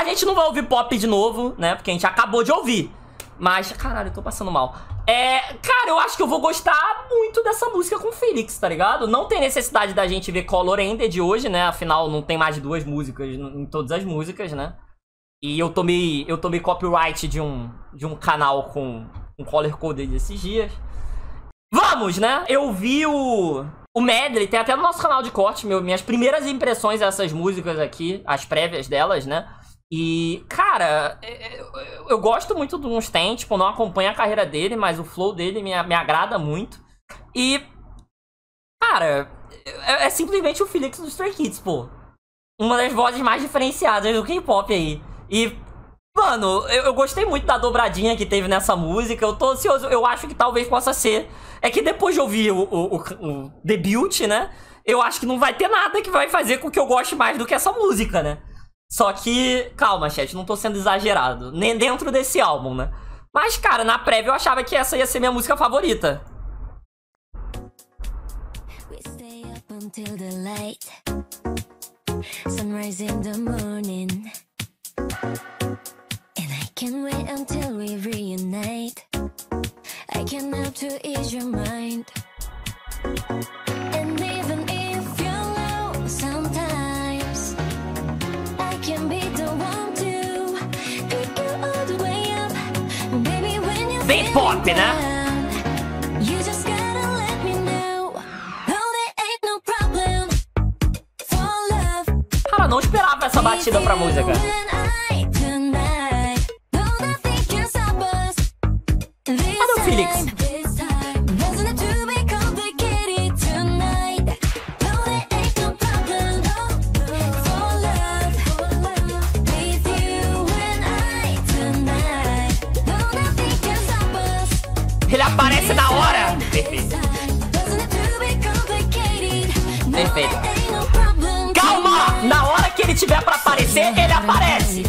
gente não vai ouvir pop de novo, né? Porque a gente acabou de ouvir. Mas, caralho, eu tô passando mal. Cara, eu acho que eu vou gostar muito dessa música com o Felix, tá ligado? Não tem necessidade da gente ver Color Ended hoje, né? Afinal, não tem mais de 2 músicas em todas as músicas, né? E eu tomei copyright de um canal com color coded esses dias. Vamos, né? Eu vi o medley, tem até no nosso canal de corte, minhas primeiras impressões dessas músicas aqui, as prévias delas, né? E, cara, eu gosto muito do Mustang, tipo, não acompanho a carreira dele, mas o flow dele me agrada muito. E, cara, é simplesmente o Felix do Stray Kids, pô. Uma das vozes mais diferenciadas do K-pop aí. E, mano, eu gostei muito da dobradinha que teve nessa música. Eu tô ansioso, eu acho que talvez possa ser. É que depois de ouvir o debut, né? Eu acho que não vai ter nada que vai fazer com que eu goste mais do que essa música, né? Só que, calma, chat, não tô sendo exagerado. Nem dentro desse álbum, né? Mas, cara, na prévia eu achava que essa ia ser minha música favorita. Sunrise in the morning, and I can't wait until we reunite. I can help to ease your mind, and even if you're low sometimes, I can be the one to pick you all the way up, baby. When you bem pop, né? You just gotta let me know. Oh, there ain't no problem for love. Cara, não esperava essa batida pra música. Cadê o Felix? Ele aparece na hora! Perfeito. Perfeito. Calma! Na hora que ele tiver pra aparecer, ele aparece!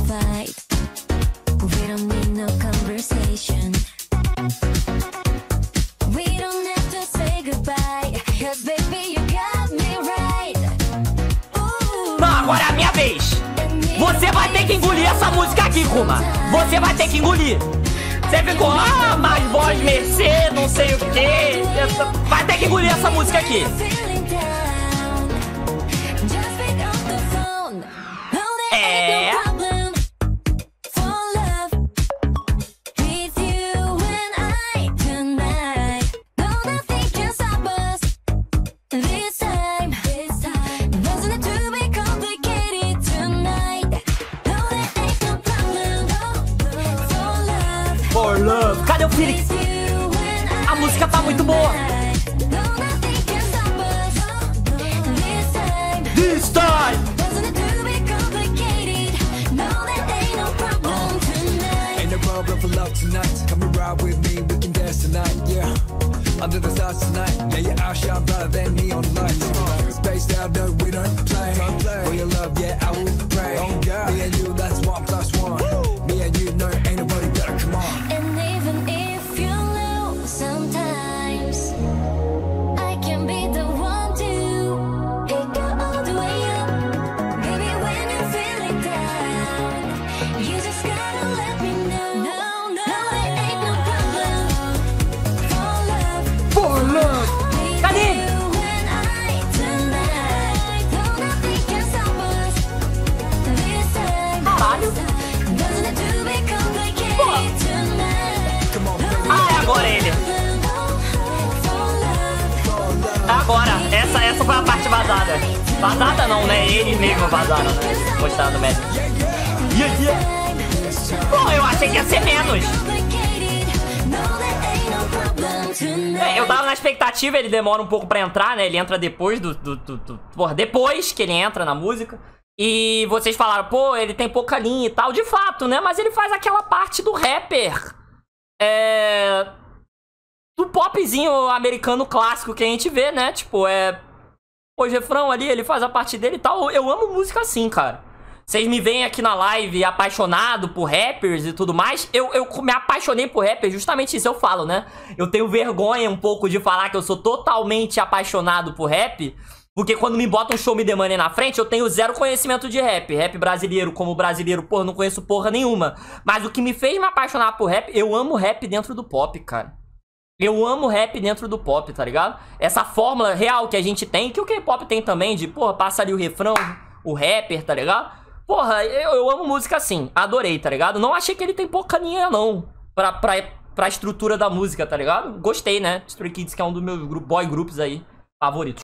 Não, agora é a minha vez! Você vai ter que engolir essa música aqui, Kuma! Você vai ter que engolir! Você ficou, mais voz mercê, não sei o quê. Vai ter que engolir essa música aqui. For love. Cadê o Felix? A música tá muito boa. This time. Ain't no problem for love tonight. Come and ride with me, we can dance tonight, yeah. Under the stars tonight, yeah, your eyes shine brighter than neon lights. Spaced out, no, we don't play. For your love, yeah, I will pray. Me and you, that's 1+1. Me and you, no, ain't nobody better, come on. And even if you're low sometimes, I can be the one to pick you all the way up. Baby, when you're feeling down, you just gotta let me know. No, there ain't no problem for love. Cadê? Caralho. Agora é ele. Agora, essa foi a parte vazada. Vazada não, né? Eles mesmo vazaram, né? Mostraram no médico. Pô, eu achei que ia ser menos. Eu tava na expectativa, ele demora um pouco pra entrar, né? Ele entra depois Porra, depois que ele entra na música. E vocês falaram, pô, ele tem pouca linha e tal. De fato, né? Mas ele faz aquela parte do rapper. Do popzinho americano clássico que a gente vê, né? Tipo, o refrão ali, ele faz a parte dele e tal. Eu amo música assim, cara. Vocês me veem aqui na live apaixonado por rappers e tudo mais. Eu me apaixonei por rappers, justamente isso eu falo, né? Eu tenho vergonha um pouco de falar que eu sou totalmente apaixonado por rap. Porque quando me botam Show Me The Money na frente, eu tenho zero conhecimento de rap. Rap brasileiro, como brasileiro, porra, não conheço porra nenhuma. Mas o que me fez me apaixonar por rap, eu amo rap dentro do pop, cara. Eu amo rap dentro do pop, tá ligado? Essa fórmula real que a gente tem, que o K-pop tem também, de, porra, passa ali o refrão, o rapper, tá ligado? Porra, eu amo música assim, adorei, tá ligado? Não achei que ele tem pouca linha, não, pra estrutura da música, tá ligado? Gostei, né? Stray Kids, que é um dos meus boy groups aí favoritos.